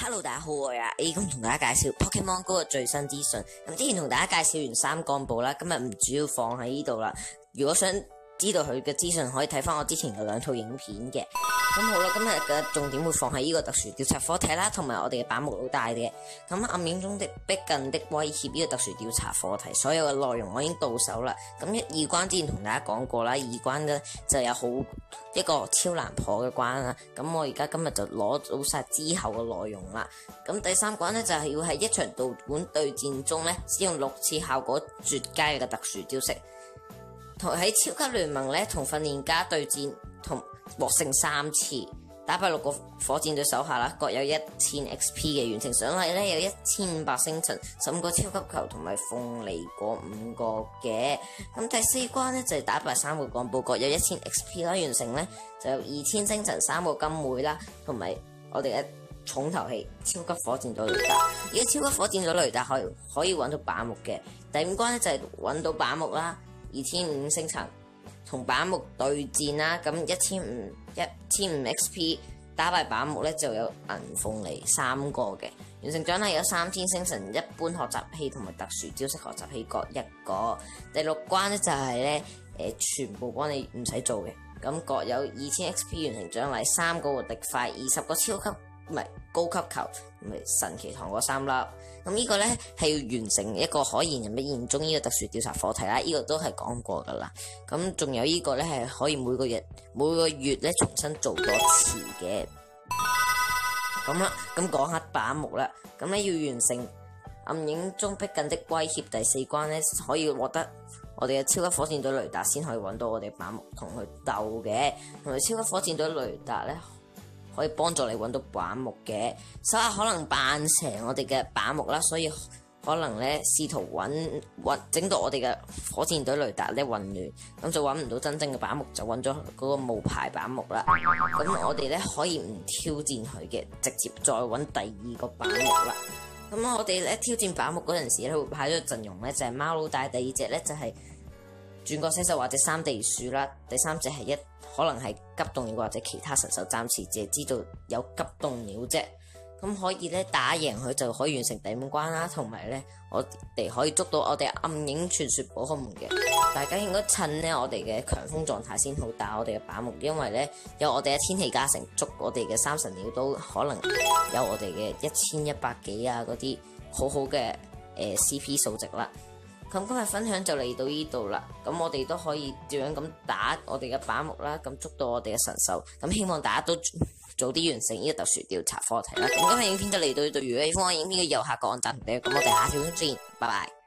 Hello，大家好，我係阿 A，咁同大家介紹 Pokemon Go 嘅最新資訊。咁之前同大家介紹完三幹部啦，今日唔主要放喺呢度啦。如果想知道佢嘅資訊，可以睇翻我之前嘅兩套影片嘅。咁好啦，今日嘅重點會放喺呢個特殊調查課題啦，同埋我哋嘅版目老大嘅。咁暗影中的逼近的威脅呢個特殊調查課題，所有嘅內容我已經到手啦。咁二關之前同大家講過啦，二關咧就有好一個超難破嘅關啦。咁我而家今日就攞到晒之後嘅內容啦。咁第三關咧就係要喺一場道館對戰中咧，使用6次效果絕佳嘅特殊招式。同喺超級聯盟咧，同訓練家對戰，同獲勝3次，打敗6個火箭隊手下啦，各有1000 XP 嘅。完成獎勵咧有1500星塵、15個超級球同埋鳳梨果5個嘅。咁第四關咧就係打敗3個幹部，各有1000 XP 啦。完成咧就有2000星塵、3個金會啦，同埋我哋嘅重頭戲超級火箭隊雷達。而家超級火箭隊雷達可以揾到板木嘅。第5關咧就係揾到板木啦。2500星塵同板木對戰啦，咁1500 XP 打敗板木咧就有銀鳳梨3個嘅。完成獎勵有3000星塵、一般學習器同埋特殊招式學習器各1個。第6關咧就係咧全部幫你唔使做嘅，咁各有2000 XP。完成獎勵3個活力塊、20個超級唔係高級球同埋神奇糖果3粒。咁呢個咧係要完成一個可言人不言中呢個特殊調查課題啦，呢個都係講過噶啦。咁仲有呢個咧係可以每個月咧重新做多次嘅。咁啦，咁講下板木啦。咁咧要完成暗影中逼近的威脅第4關咧，可以獲得我哋嘅超級火箭隊雷達先可以揾到我哋板木同佢鬥嘅。同埋超級火箭隊雷達咧可以幫助你揾到板木嘅，手下可能扮成我哋嘅板木啦，所以可能咧試圖整到我哋嘅火箭隊雷達咧混亂，咁就揾唔到真正嘅板木，就揾咗嗰個冒牌板木啦。咁我哋咧可以唔挑戰佢嘅，直接再揾第2個板木啦。咁我哋咧挑戰板木嗰陣時咧，會派咗個陣容咧就係貓老大，第2隻咧就係轉角星獸或者3地鼠啦，第3隻係可能係急凍鳥或者其他神獸，暫時淨係知道有急凍鳥啫。咁可以咧打贏佢就可以完成第5關啦，同埋咧我哋可以捉到我哋暗影傳說寶可夢嘅。大家應該趁咧我哋嘅強風狀態先好打我哋嘅板木，因為咧有我哋嘅天氣加成，捉我哋嘅3神鳥都可能有我哋嘅1100幾啊嗰啲好好嘅CP 數值啦。咁今日分享就嚟到呢度啦，咁我哋都可以照樣咁打我哋嘅板木啦，咁捉到我哋嘅神獸，咁希望大家都早啲完成呢個特殊調查課題啦。咁今日影片就嚟到呢度，如果喜歡我影片嘅右下角按讚同訂閱，咁我哋下條片見，拜拜。